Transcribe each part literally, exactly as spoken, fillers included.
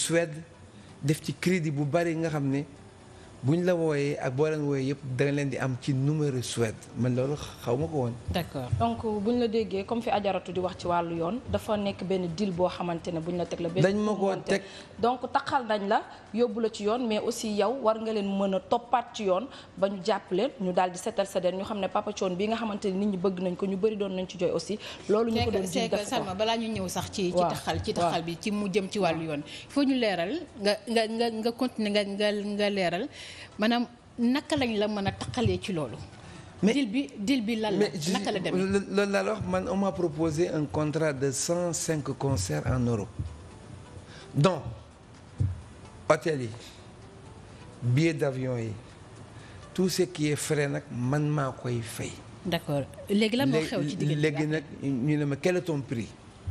Suède def ci crédit bu bari nga xam ne buñ la wooyee ak boo leen wooyee yëpp da nga leen di am ci numéro Suède man loolu xaw ma ko woon. d'accord donc buñ la déggee comme fi ajaratu di wax ci wàllu yoon dafa nekk benn deal boo xamante ne buñ la teg la. benn dañ ma ko teg donc taxal nañ la yóbbu la ci yoon mais aussi yow war nga leen mën a toppaat ci yoon ba ñu jàpp leen ñu daal di seetal sa den ñu xam ne Papa Thione bi nga xamante ne nit ñi bëgg nañ ko ñu bëri doon nañ ci jooy aussi. loolu ñu ko doon di def Salma balaa ñu ñëw sax ci ci taxal ci taxal bi ci mu jëm ci wàllu yoon il faut ñu leeral nga nga nga nga continuer nga nga nga leeral maanaam naka lañ la mën a taqalee ci loolu. mais deal bi deal bi lan la naka la demee loolu laa la wax man on m'a proposé un contrat de cent cinq concerts en Europe donc hôtel yi billets d'avion yi tout ce qui est frais nag man maa koy fay. d'accord léegi lan moo xew ci diggante léegi nag ñu ne ma quel est ton prix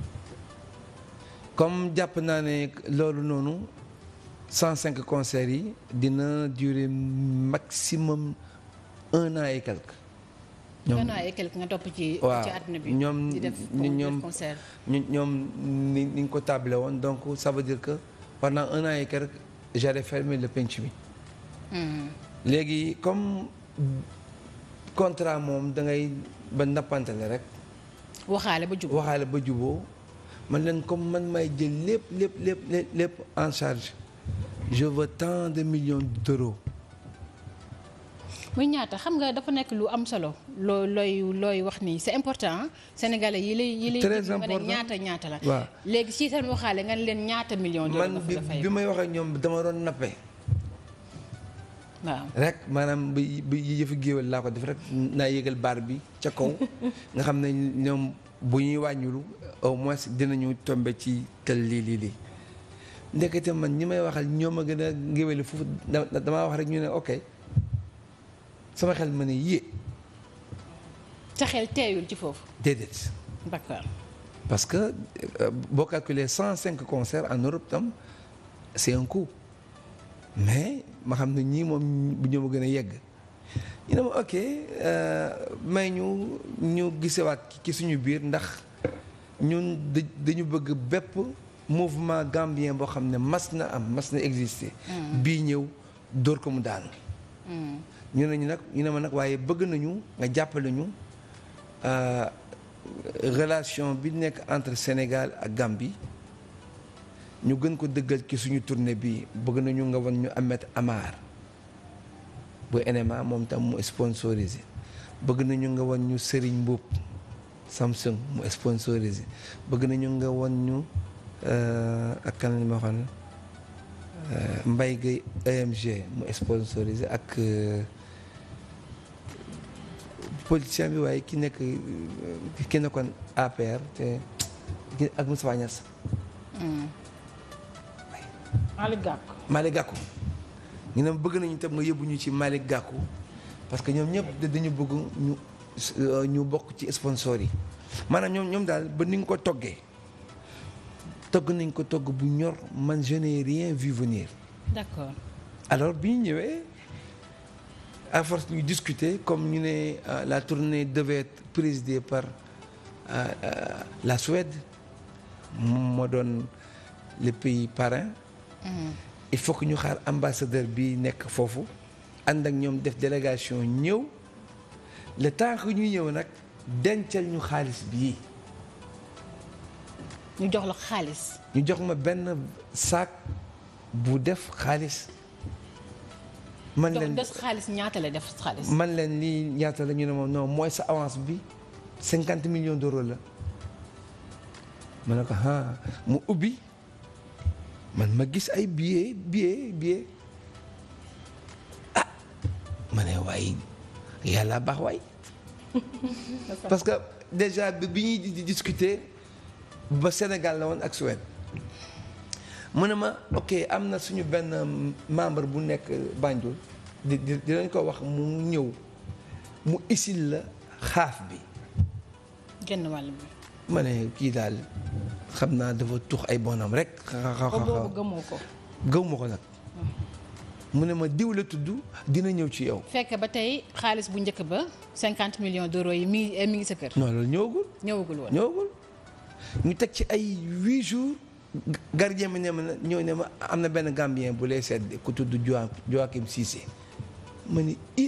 comme jàpp naa ne loolu noonu. cent cinq concerts yi dina durer maximum un an et quelque. ñoom un an et quelque nga topp ci. ci àdduna bi ñoom di def ñoom concert. ñoom ni ni ñu ko tablé woon donc ça veut dire que pendant un an et quelque j'allais fermer le penc bi. léegi comme contrat moom da ngay ba nappantale rek. waxaale ba juboo waxaale ba juboo man leen comme man may jël lépp lépp lépp lépp en charge. je veux tant de millions d'euros. muy ñaata xam nga dafa nekk lu am solo loo looy looy wax nii c'est important sénégalais yi lay yi lay. très important ñaata ñaata la. waaw léegi si seen waxaale nga leen ñaata millions d'euros man bi bi may wax ak ñoom dama doon nappe. waaw rek maanaam bi bi yëfu géwél laa ko def rek naa yëgal baar bi ca kaw nga xam ne ñoom bu ñuy wàññulu au moins dinañu tombe ci tel lii lii lii. ndekete man ñi may waxal ñoo ma gën a ngéwéli foofu damaa wax rek ñu ne ok sama xel ma ne yée. sa xel teeyul ci foofu. déedéet. d'accord. parce que boo calculer cent cinq concerts en Europe tam c'est un coût mais ma xam ne ñii moom bu ñoo ma gën a yegg ñu ne ma ok may ñu ñu gisewaat ci suñu biir ndax ñun dañu bëgg bépp. mouvement gambien boo xam ne mas na am mas na exister. bii ñëw dóor ko mu daanu. ñu ne ñu nag ñu ne ma nag waaye bëgg nañu nga jàppale ñu relation bi nekk entre Sénégal ak Gambie ñu gën ko dëggal ci suñu tournée bi bëgg nañu nga wan ñu Ahmed Amar bu N M A moom tam mu sponsorisé bëgg nañu nga wan ñu Serigne Mboup Samsung mu sponsorisé bëgg nañu nga wan ñu. ak kan la ma waxoon Mbaye Gueye E M G mu sponsorisé ak politicien bi waaye ki nekk ki nekkoon A P R te ak Moustapha Niasse. Malick Gakou. Malick Gakou ñu ne bëgg nañu tam nga yóbbu ñu ci Malick Gakou parce que ñoom ñëpp dañu bëgg ñu ñu bokk ci sponsor yi maanaam ñoom ñoom daal ba ni nga ko toggee. togg nañ ko togg bu ñor man je n'ai rien vu venir. d'accord. alors bi ñu ñëwee à force ñu discuter comme ñu ne la tournée devait être présidée par euh, euh, la Suède moo doon le pays parrain. Mm. il faut que ñu xaar ambassadeur bi nekk foofu ànd ak ñoom def délégation ñëw le temps que ñu ñëw nag dencal ñu xaalis bii. ñu jox la xaalis. ñu jox ma benn sac bu def xaalis. man leen des xaalis ñaata la def xaalis. man leen lii ñaata la ñu ne moom non mooy sa avance bi cinquante millions d'euros la. ma ne ko ah mu ubbi man ma gis ay billets billets billets ah ma ne waaye yàlla baax waay. parce que déjà bi ñuy di discuter. ba Sénégal la woon ak Suède mu ne ma ok am na suñu benn membre bu nekk Banjul di di dinañ ko wax mu ñëw mu isil la xaaf bi. genn wàll bi. ma ne kii daal xam naa dafa tux ay bonam rek. xa boobu gëmoo ko. gëwuma ko nag. mu ne ma diw la tudd dina ñëw ci yow. fekk ba tey xaalis bu njëkk ba cinquante millions d'euros yi mi ngi mi ngi sa kër. non loolu ñëwagul. ñëwagul woon ñëwagul. ñu teg ci ay huit jours gardien bi ne ma ñëw ne ma am na benn Gambien bu lay seet ku tudd Joa Joaquim Cissé ma ni i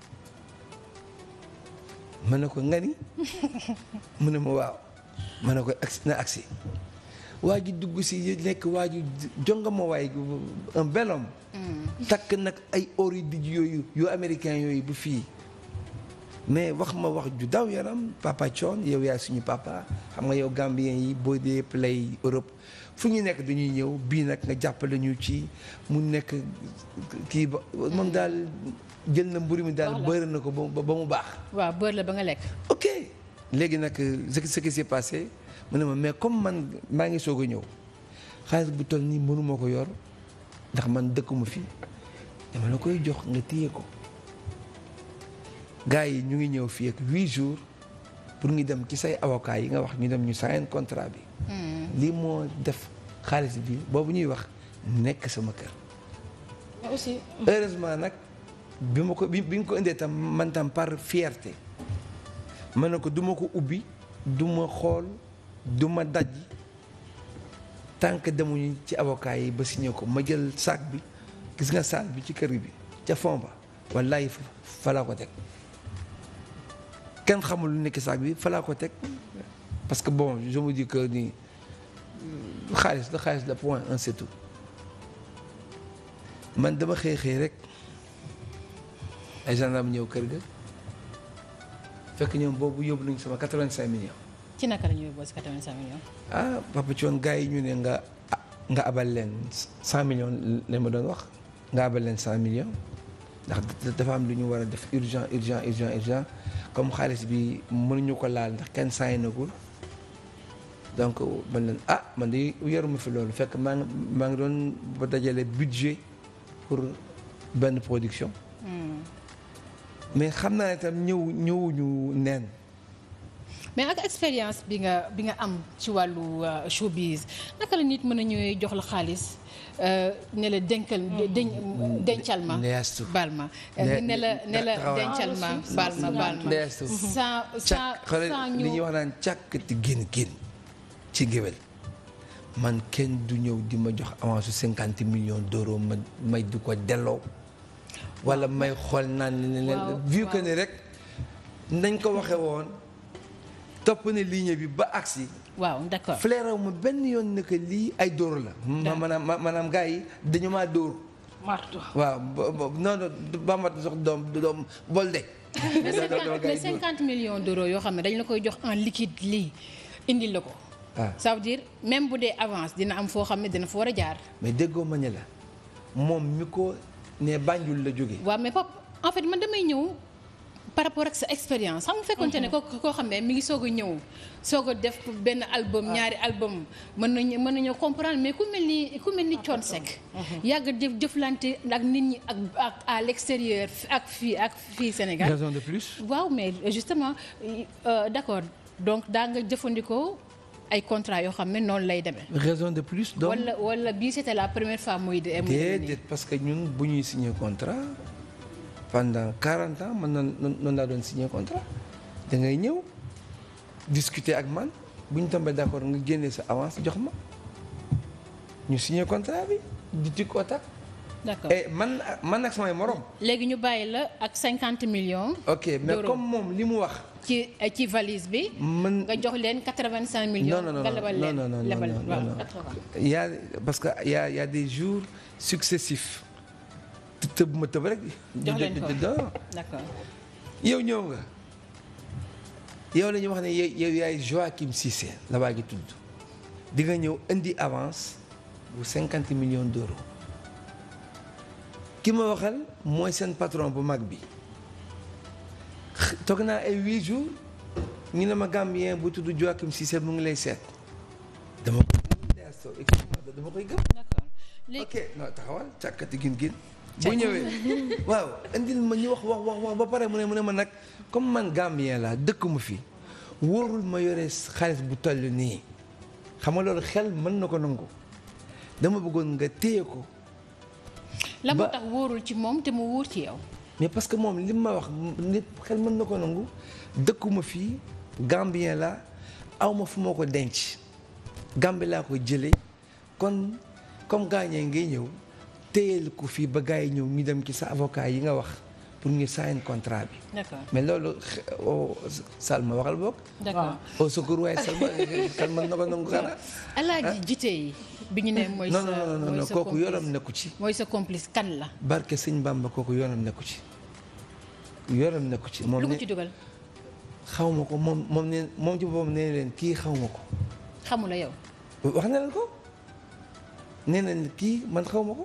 ma ne ko nga ni mu ne ma waaw ma ne ko agsi na agsi waa ji dugg si nekk waa ji jonga ma waay un bel homme takk nag ay or yu dijj yooyu yu américain yooyu bu fii mais wax ma wax ju daw yaram Papa Thione yow yaay suñu papa xam nga yow Gambien yi boo dee play Europe fu ñu nekk dañuy ñëw bii nag nga jàppale ñu ci mu nekk kii ba moom daal jël na mburu mi daal beurre na ko ba ba mu baax. waaw beurre la ba nga lekk. ok léegi nag ce qui s'est passé mu ne ma mais comme man maa ngi soog a ñëw xaalis bu toll nii mënuma ko yor ndax man dëkkuma fi dama la koy jox nga téye ko. gars yi ñu ngi ñëw fii ak huit jours pour ñu dem ci say avocat yi nga wax ñu dem ñu sign contrat bi. lii moo def xaalis bi boobu ñuy wax nekk sama kër. mais aussi. heureusement nag bi ma ko bi bi nga ko indee tam man tam par fierté ma ne ko du ma ko ubbi du ma xool du ma daj tant que demuñu ci avocat yi ba signé ko ma jël sac bi gis nga sac bi ci kër bi ca fond ba wallaay fa laa ko teg. kenn xamul lu nekk saak bi fa laa ko teg parce que bon je me dis que ni xaalis la xaalis la point un c'est tout man dama xëy xëy rek ay gendarme ñëw kër ga fekk ñoom boobu yóbbu nañu sama quatre-vingt-cinq millions. ci naka la ñu yóbbu si quatre-vingt-cinq millions. ah Papa Thione gars yi ñu ne nga nga abal leen cent millions lañ ma doon wax nga abal leen cent millions ndax dafa am lu ñu war a def urgent urgent urgent urgent. comme xaalis bi mënuñu ko laal ndax kenn saa nagul donc man leen ah man de yoruma fi loolu fekk maa ngi maa ngi doon ba dajale budget pour benn production. mais xam naa ne tam ñëw ñëwuñu neen. mais ak expérience bi nga bi nga am ci wàllu showbiz naka la nit mën a ñëwee jox la xaalis ne la denkal dencal ma baal ma ne la ne la dencal ma baal ma baal ma sans sans sans ñu li ñuy wax naan càkkati génn génn ci géwél man kenn du ñëw di ma jox avance su cinquante millions d'euros ma may du ko delloo wala may xool naan ne leen vu que ni rek nañ ko waxe woon topp ne ligne bi ba agsi waaw d'accord flairaw ma benn yoon ne que lii ay dóor la. maanaam maanaam gars yi dañu maa dóor. marto waaw non non ba mat sax doom doom bol de. mais cinquante millions d'euros yoo xam ne dañ la koy jox en liquide lii indil la ko. ah ça veut dire même bu dee avance dina am foo xam ne dina fa war a jaar. mais déggoo ma ne la moom mi ko ne Banjul la jógee. waaw mais pap en fait man damay ñëw. par rapport ak sa expérience xam nga fekkonte ne ko koo xam ne mi ngi soog a ñëw soog a def benn album ñaari album mën nañu mën nañoo comprendre mais ku mel ni ku mel ni Thione Seck yàgg def jëflante ak nit ñi ak ak à l'extérieur ak fii ak fii Sénégal. raison de plus. waaw mais justement euh, d'accord donc daa nga jëfandikoo ay contrat yoo xam ne noonu lay demee. raison de plus donc wala wala bii c'était la première fois muy de. déedéet parce que ñun bu ñuy signer contrat. pendant quarante ans man noonu noonu laa doon signer contrat da ngay ñëw discuter ak man bu ñu tombé d'accord nga génnee sa avance jox ma ñu signer contrat bi di tic au tac. d'accord et man man ak samay morom. léegi ñu bàyyi la ak cinquante millions. ok mais comme moom li mu wax. ci ci valise bi. man nga jox leen quatre-vingt-cinq millions. non non nga lebal leen non non lebal non waaw non quatre-vingts. y a parce que y a y a des jours successifs. tëb ma tëb rek. jox leen ko d'accord. yow ñëw nga yow la ñuy wax ne yow yaay Joaquim Cissé la waa gi tudd di nga ñëw indi avance bu cinquante millions d'euros ki ma waxal mooy seen patron bu mag bi toog naa ay huit jours ñu ne ma Gambien bu tudd Joaquim Cissé mu ngi lay seet dama koy gëm dama koy gëm. d'accord léegi ok non taxawal càkkati gin gin bu ñëwee waaw indil ma ñu wax wax wax wax ba pare mu ne mu ne ma nag comme man Gambien la dëkk mu fi wóorul ma yore xaalis bu toll nii xam nga loolu xel mën na ko nangu dama bëggoon nga téye ko. la moo tax wóorul ci moom te mu wóor ci yow. mais parce que moom li ma wax nit xel mën na ko nangu dëkkuma fii Gambien la aw ma fu ma ko denc Gambie laa ko jëlee kon comme gaañee ngay ñëw téyel ko fii ba gars yi ñëw ñu dem ci sa avocat yi nga wax pour ñu sign contrat bi. d'accord mais loolu o Salma waxal boog. d'accord au secours waaye Salma kan mën na ko nangu xanaa. Alaaji Jite yi bi ñu ne mooy sa non non non non kooku yoonam nekku ci. mooy sa complice kan la. barke sëñ Bamba kooku yoonam nekku ci yoonam nekku ci. moom lu ko ne ci dugal. xaw ma ko moom moom ne moom ci boppam nee leen kii xaw ma ko. xamu la yow. wax na leen ko nee nañ kii man xaw ma ko.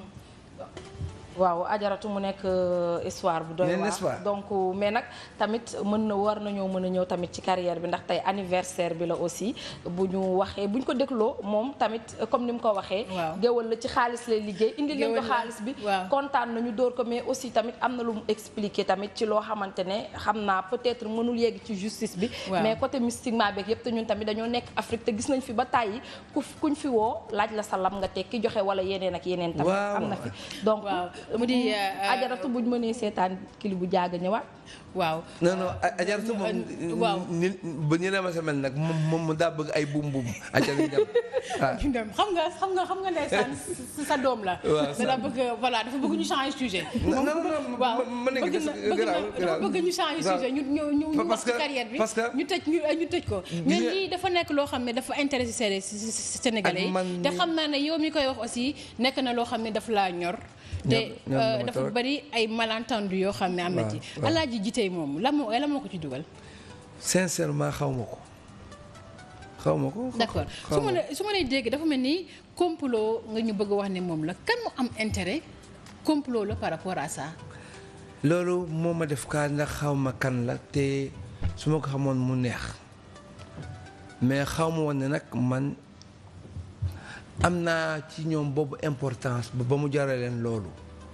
waaw ajaratu mu nekk histoire bu doy waar donc mais nag tamit mën na war nañoo mën a ñëw tamit ci carrière bi ndax tey anniversaire bi la aussi bu ñu waxee bu ñu ko dégloo moom tamit comme ni mu ko waxee géwal la ci xaalis lay liggéey indi nañ ko xaalis bi kontaan nañu dóor ko mais aussi tamit am na lu mu expliqué tamit ci loo xamante ne xam naa peut-être mënul yegg ci justice bi mais côté mystiquement beeg yëpp te ñun tamit dañoo nekk Afrique te gis nañ fi ba tàyyi ku kuñ fi woo laaj la sa lam nga tekki joxe wala yeneen ak yeneen tamit am na fi donc mu di ajaratu buñ mënee seetaan kili bu jaaga ñëwaat. waaw non non ajaratu moom. waaw ni ba ñu ne ma sa mel nag moom moom daa bëgg ay buum buum ajaratu dem. waaw xam nga xam nga xam nga ndeysaan sa doom la. waaw dana bëgg voilà dafa bëgg ñu changer sujet. non non non waaw mën nañu gis dafa bëgg ñu changer sujet ñu ñu ñu ñu wax ci carrière bi. parce que ñu tëj ñu ñu tëj ko. mais lii dafa nekk loo xam ne dafa intéressé Sénégalais yi. te xam naa ne yow mi koy wax aussi nekk na loo xam ne daf laa ñor. te dafa bari ay malentendu yoo xam ne am na ci. Alaaji Jite moom lan moo lan moo ko ci dugal. sincèrement xaw ma ko xaw ma ko. d'accord su ma su ma lay dégg dafa mel ni complot nga ñu bëgg wax ne moom la kan mu am intérêt complot la par rapport à ça. loolu moo ma def kaa ndax xaw ma kan la te su ma ko xamoon mu neex mais xaw ma woon ne nag man. am naa ci ñoom boobu importance ba ba mu jaral leen loolu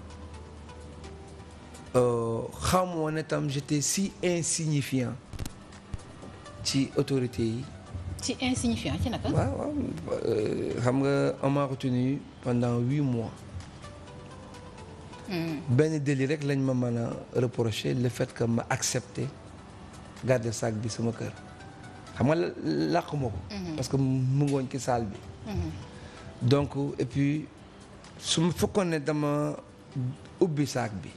xaw ma woon ne tam j'étais si insignifiant ci autorité yi. ci insignifiant ci naka. waaw waaw xam nga on m'a retenu pendant huit mois. benn délit rek lañ ma mën a reprocher le fait que ma accepté garder sac bi sama kër xam nga làqu ma ko. parce que mu ngoon ci salle bi. donc et puis su ma fekkoon ne dama ubbi saak bi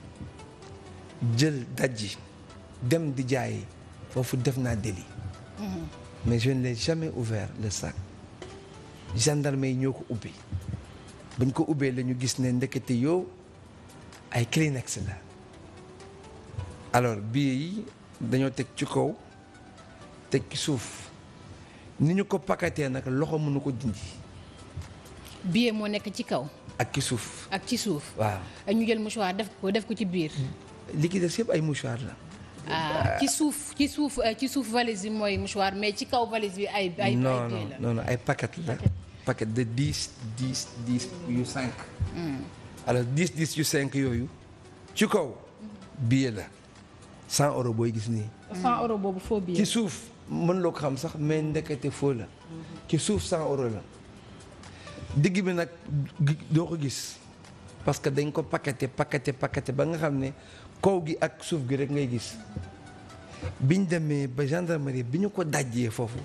jël dajji dem di jaayi foofu def naa délit. mais je ne l'ai jamais ouvert le sac. gendarme yi ñoo ko ubbi bañ ko ubbee la ñu gis ne ndekete yow ay Kleenex la alors billets yi dañoo teg ci kaw teg ci suuf ni ñu ko pakatee nag loxo mënu ko dindi. billet moo nekk ci kaw. ak ci suuf. ak ci suuf. waaw ak ñu jël mouchoir def ko def ko ci biir. li ki des yëpp ay mouchoir la. ah ci suuf ci suuf ci suuf valise bi mooy mouchoir mais ci kaw valise bi ay. ay non billet la non non ay paquet la. paquet de dix dix dix yu cinq. alors dix dix yu cinq yooyu ci kaw billet la cent euros booy gis nii. cent euros boobu faux billet. ci suuf mën loo ko xam sax mais ndekete faux la. ci suuf cent euros la. digg bi nag doo ko gis parce que dañ ko paqueté paqueté paqueté ba nga xam ne kaw gi ak suuf gi rek ngay gis biñ demee ba gendarmerie bi ñu ko dajjee foofu.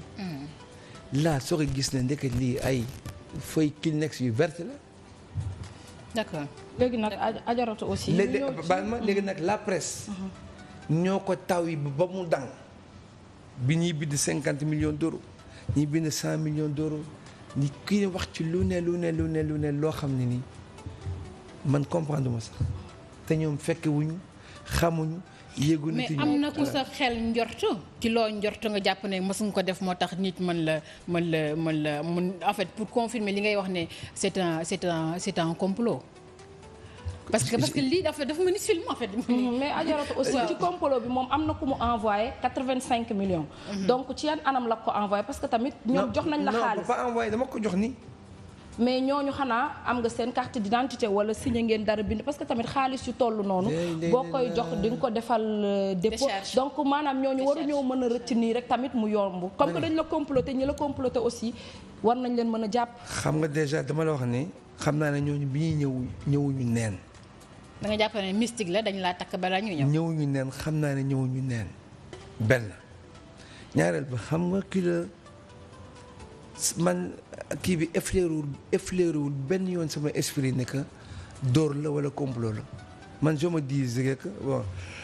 laa soo ko gis ne ndeket lii ay feuille Kleenex yu verte la. d'accord léegi nag ajaratu aussi. léegi baal ma léegi nag la presse. ñoo ko taw yi ba mu dang bi ñuy bind cinquante millions d'euros ñuy bind cent millions d'euros ni kii wax ci lu ne lu ne lu ne lu ne loo xam ne nii man comprendre ma sax te ñoom fekke wuñu xamuñu yéegu mais am na ku sa xel njort ci loo njort nga jàpp ne mës nga ko def moo tax nit mën la mën la mën la mën en fait pour confirmer li ngay wax ne c'est un c'est un c'est un complot parce que parce que lii dafa dafa mel ni film en fait. mais ajaratu aussi ci complot bi moom am na ku mu envoyé quatre-vingt-cinq millions. donc ci yan anam la ko envoyé parce que tamit. ñoom jox nañ la xaalis non pas envoyé dama ko jox ni mais ñooñu xanaa am nga seen carte d'identité wala signé ngeen dara bind parce que tamit xaalis yu toll noonu. boo koy jox di nga ko defal dépôt. donc maanaam ñooñu waruñoo mën a rëcc nii rek tamit mu yomb. comme que dañ la comploté ñi la comploté aussi war nañ leen mën a jàpp. xam nga déjà dama la wax ne xam naa ne ñooñu bi ñuy ñëw ñëwuñu neen. da nga jàpp ne mystique la dañ laa takk balaa ñu ñëw. ñëwuñu neen xam naa ne ñëwuñu neen benn ñaareel ba xam nga ki la man kii bi effleurewul effleurewul benn yoon sama esprit ne que dóor la wala complot la man je me disais que bon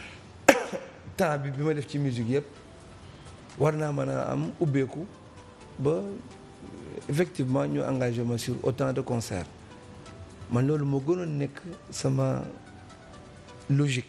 temps bi bi ma def ci musique yëpp war naa mën a am ubbeeku ba effectivement ñu engagé ma sur autant de concerts man loolu moo gënoon nekk sama logique.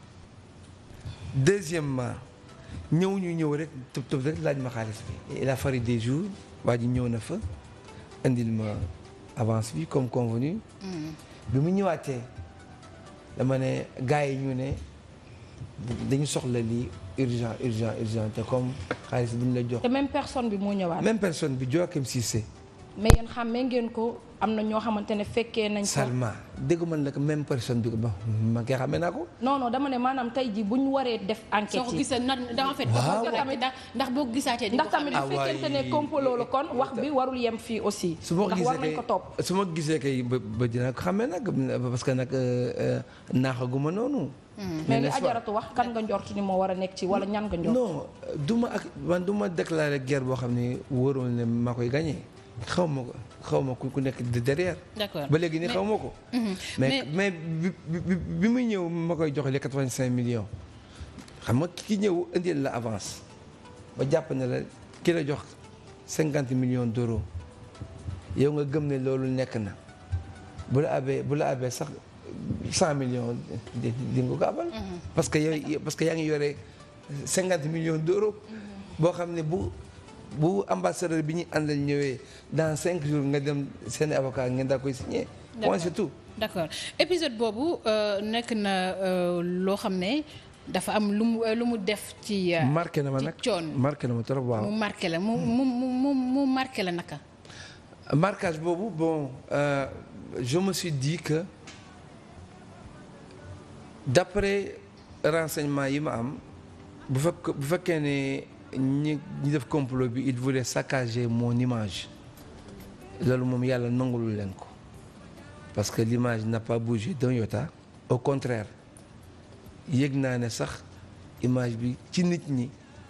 Deuxièmement ñëw ñu ñëw rek tëb tëb rek laaj ma xaalis bi il a fallu des jours waa ji ñëw na fa indil ma avance bi comme convenu. bi mu ñëwaatee dama ne gars yi ñu ne dañu soxla lii urgent urgent urgent te comme xaalis bu ñu la jox. te même personne bi moo ñëwaat. même personne bi Joachim Cissé. mais yéen xàmmee ngeen ko am na ñoo xamante ne fekkee nañ ko. Salma dégg man la même personne bi ba ma koy xamee naa ko. non non dama ne maanaam tey jii bu ñu waree def enquête yi. soo ko gisee na en fait. waaw ndax boo ko gisaatee. ndax tamit bu fekkente ne complot la kon wax bi warul yem fii aussi. su ma ndax war nañ ko topp. su ma gisee kay ba ba dina ko xamee nag parce que nag naaxaguma noonu. mais li ajaratu wax kan nga njort ni moo war a nekk ci wala ñan nga njort. non du ma ak man du ma déclarer guerre boo xam ne wóorul ne maa koy gagné xaw ma ko xaw ma ku nekk derrière. d'accord ba léegi ni xaw ma ko. mais mais bi bi bi muy ñëw ma koy joxe les quatre-vingt-cinq millions xam nga ki ñëw indil la avance ba jàpp ne la ki la jox cinquante millions d'euros yow nga gëm ne loolu nekk na bu la abee bu la abee sax cent millions di di nga ko abal. parce que yow parce que yaa ngi yore cinquante millions d'euros boo xam ne bu. bu ambassadeur bi ñu àndal ñëwee dans cinq jours nga dem seen avocat ngeen daa koy signé. point c'est tout. d'accord épisode boobu nekk na loo xam ne dafa am lu mu lu mu def ci. marqué na ma nag ci coon marqué na ma trop waaw. mu marqué la mu mu mu mu marqué la naka. marquage boobu bon euh, je me suis dit que d'après renseignement yi ma am bu fekk bu fekkee ne. ñi ñi def complot bi il voulait saccager mon image loolu moom yàlla nangulul leen ko parce que l'image n'a pas bougé d'un iota au contraire yëg naa ne sax image bi ci nit ñi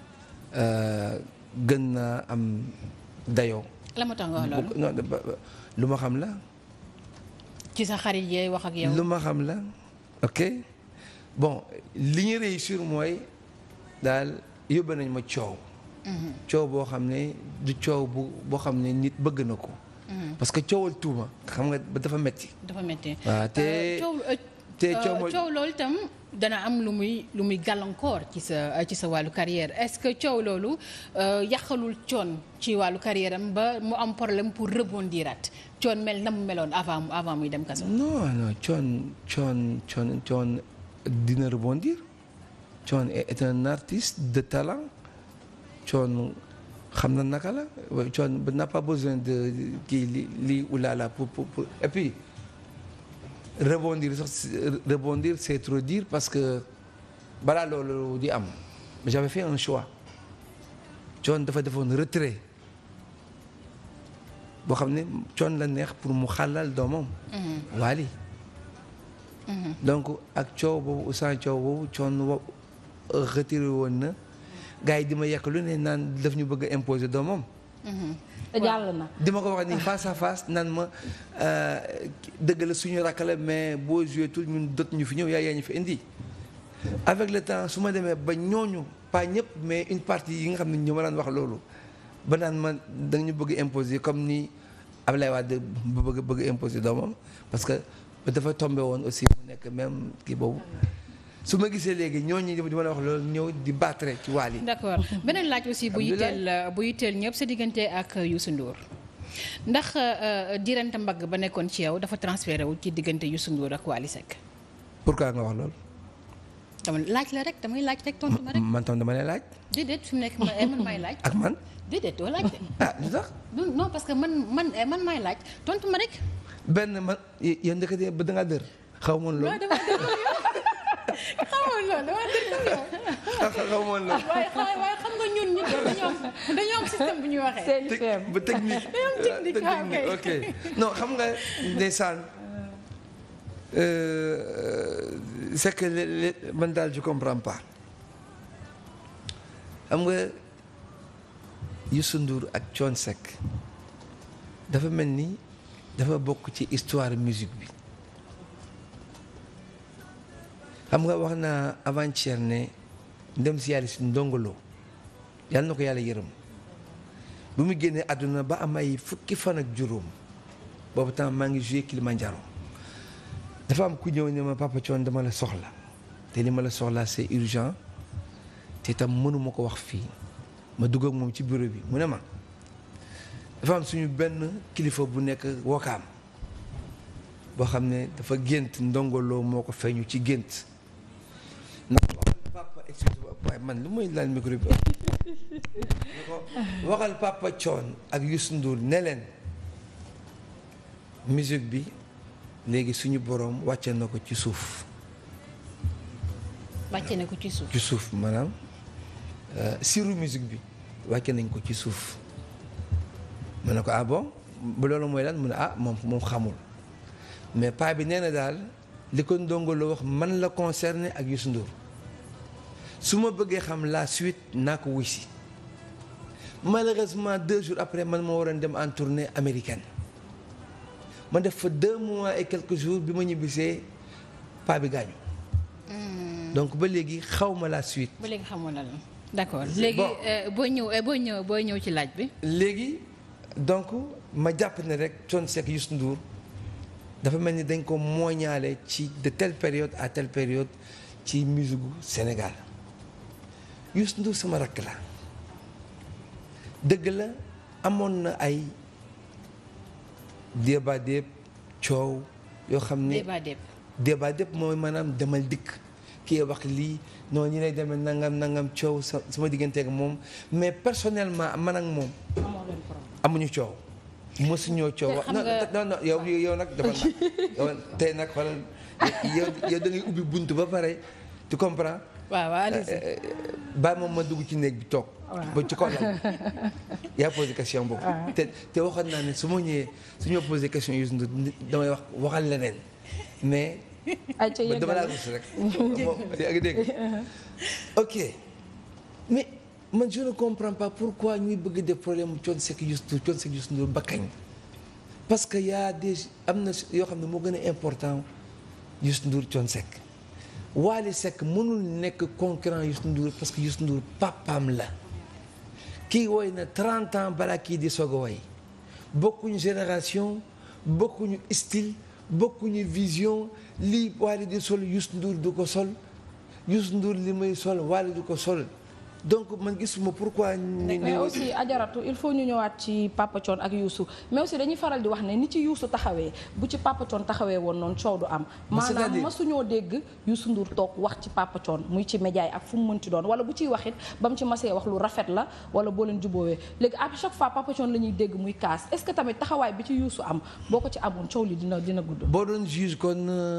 gën naa am dayoo. la ma tax nga wax loolu. non lu ma xam la. ci sa xarit yee wax ak yow. lu ma xam la ok bon li ñu réussir mooy daal. yóbbe nañ ma coow. coow boo xam ne du coow bu boo xam ne nit bëgg na ko. parce que coowal tuuma xam nga dafa metti dafa metti waaw te te coow coow loolu itam dana am lu muy lu muy gàllankoor ci sa ci sa wàllu carrière est-ce que coow loolu yàqalul coon ci wàllu carrière am ba mu am problème pour rebondiraat coon mel na mu meloon avant avant muy dem kaso. non non coon coon coon coon dina rebondir. Thione est un artiste de talent Thione xam na naka la Thione n'a pas besoin de kii li lii oulala pour pour pour et puis rebondir sax rebondir c'est trop dire parce que balaa loolu di am j'avais fait un choix Thione dafa defoon retrait boo xam ne Thione la neex pour mu xàllal doomam. Wally. donc ak coow boobu sans coow boobu Thione retiré woon na gars yi di ma yàq lu ne naan daf ñu bëgg a imposer doomam. te jàll na. di ma ko wax nii face à face naan ma dëgg la suñu rakk la mais boo joué tout ñun dot ñu fi ñëw yaa yaa ñu fi indi. avec le temps su ma demee ba ñooñu pas ñëpp mais une partie yi nga xam ne ñu ma daan wax loolu ba naan ma da ñu bëgg imposer comme ni Ablaye Wade bëgg bëgg imposer doomam parce que dafa tombé woon aussi mu nekk même kii boobu. su ma gisee léegi ñooñu di ma la wax loolu ñëw di battre ci Wally. d'accord beneen laaj aussi bu yitteel bu yitteel ñëpp sa diggante ak Youssou Ndour ndax diirante mbagg ba nekkoon ci yow dafa transféré wu ci diggante Youssou Ndour ak Wally Seck. pourquoi nga wax loolu. dama laaj la rek damay laaj rek tontu ma rek. man tam dama lay laaj. déedéet fi mu nekk man may laaj. ak man. déedéet doo laaj de. ah lu tax. non parce que man man man may laaj tontu ma rek. benn man yéen ndeketee ba da ngaa dër. xaw ma loolu. xamoon loolu dama dégg yow. xamoon loolu. waaye waaye xam nga ñun ñi dañoo am dañoo am système bu ñuy waxee. seen i feem ba technique. dañoo am technique ah ok non xam nga ndeysaan c'est que man daal je comprends pas xam nga Youssou Ndour ak Thione Seck dafa mel ni dafa bokk ci histoire musique bi xam nga wax naa avant-hier ne ndem si yàlla si Ndongo Lo yàlla na ko yàlla yërëm bu mu génnee àdduna ba am ay fukki fan ak juróom boobu temps maa ngi joué Kilimanjaro dafa am ku ñëw ne ma Papa Thione dama la soxla te li ma la soxla c'est urgent te itam mënuma ko wax fii ma dugg ak moom ci bureau bi mu ne ma dafa am suñu benn kilifa bu nekk Wakaam boo xam ne dafa gént Ndongo Lo moo ko feeñu ci gént ndax waxal papa excuse-moi waaye man lu mooy laal micro bi waxal Papa Thione ak Youssou Ndour ne leen musique bi léegi suñu boroom wàcce na ko ci suuf wàcce na ko ci suuf ci suuf maanaam siru musique bi wàcce nañ ko ci suuf mu ne ko ah bon bu loolu mooy lan mu ne ah moom moom xamul mais paa bi nee na daal li ko Ndongo Lo wax man la concerné ak Youssou Ndour su ma bëggee xam la suite naa ko wuy si malheureusement deux jours après man ma waroon dem en tournée américaine ma def fa deux mois et quelques jours bi ma ñibbisee paa bi gaañu donc ba léegi xaw ma la suite. ba léegi xamoo na la d'accord léegi boo ñëw boo ñëw boo ñëw ci laaj bi. léegi donc ma jàpp ne rek Thione Seck Youssou Ndour dafa mel ni dañ ko mooñaale ci de telle période à telle période ci musique gu Sénégal Youssou Ndour sama rakk la dëgg la amoon na ay débat déeb coow yoo xam ne débat déeb débat déeb mooy maanaam demal dikk kii wax lii non ñi lay demee nangam nangam coow sa sama diggante ak moom mais personnellement man ak moom amuñu coow mosuñoo coow wax non non non yow yow nag dafa nag yow tey nag xoolal yow yow da ngay ubbi bunt ba pare tu comprends waaw waaw bàyyi moom ma dugg ci néeg bi toog ba ci kaw la yaa posé question boobu te te waxoon naa ne su ma ñëwee su ñu posé question Youssou Ndour damay wax waxal leneen mais dama laa rus rek yaa ngi dégg ok mais man je ne comprends pas pourquoi ñuy bëgg des problèmes Thione Seck Youssou Ndour Thione Seck Youssou Ndour ba kañ parce que y a des am na yoo xam ne moo gën a important Youssou Ndour Thione Seck Wally Seck mënul nekk concurrent Youssou Ndour parce que Youssou Ndour papaam la kii woy na trente ans balaa kii di soog a woy bokkuñu génération bokkuñu style bokkuñu vision lii Wally di sol Youssou Ndour du ko sol Youssou Ndour li muy sol Wally du ko sol donc man gisuma pourquoi. mais aussi ajaratu il faut ñu ñëwaat ci Papa Thione ak Youssou mais aussi dañuy faral di wax ne ni ci Youssou taxawee bu ci Papa Thione taxawee woon noonu coow du am. maanaam masuñoo dégg Youssou Ndour toog wax ci Papa Thione muy ci média yi ak fu mu mënti doon wala bu ciy wax it ba mu ci masee wax lu rafet la wala boo leen jubóowee léegi à chaque fois Papa Thione la ñuy dégg muy kaas est-ce que tamit taxawaay bi ci Youssou am boo ko ci amoon coow li dina dina gudd. boo doon juge kon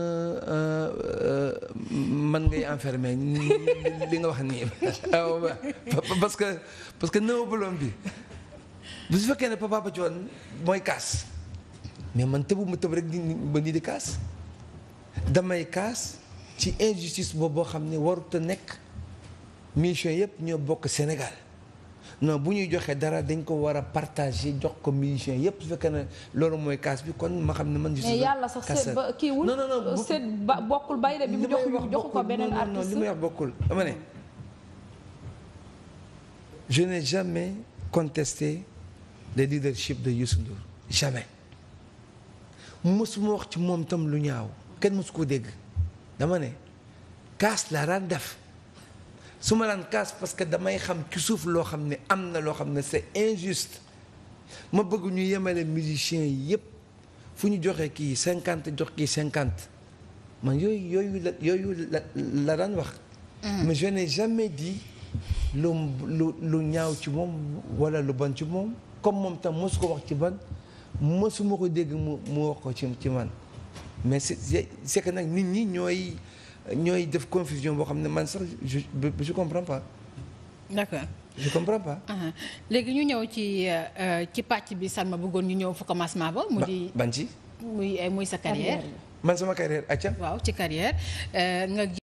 man ngay enfermer li nga wax nii. parce que parce que néew bolom bi bu su fekkee ne Papa Thione mooy kaas mais man tëbu ma tëb rek di ba nii di kaas damay kaas ci injustice boobu boo xam ne warut a nekk mission yëpp ñoo bokk Sénégal non bu ñuy joxee dara dañ ko war a partager jox ko mission yëpp su fekkee ne loolu mooy kaas bi kon ma xam ne man. mais yàlla sax seet ba kii wul non non non seet ba bokkul bayre bi mu joxu joxu ko beneen artiste. non non li may wax bokkul dama ne. Je n'ai jamais contesté le leadership de Youssou Ndour jamais mosuma wax ci moom tam lu ñaaw kenn mosu ko dégg dama ne kaas laa daan def su ma daan kaas parce que damay xam ci suuf loo xam ne am na loo xam ne c'est injuste ma bëgg ñu yemale musiciens yi yépp fu ñu joxee kii cinquante jox kii cinquante man yooyu yooyu la yooyu la la daan wax mais je n'ai jamais dit lu lu lu ñaaw ci moom wala lu bon ci moom comme moom tam mosu ko wax ci ban mosuma ko dégg mu mu wax ko ci ci man mais c'est c'est que nag nit ñi ñooy ñooy def confusion boo xam ne man sax je je comprends pas. d'accord je comprends pas. léegi ñu ñëw ci ci pàcc bi Salma bëggoon ñu ñëw fu commencement ba. mu di ban ci. muy muy sa carrière. man sama carrière acca. waaw ci carrière nga.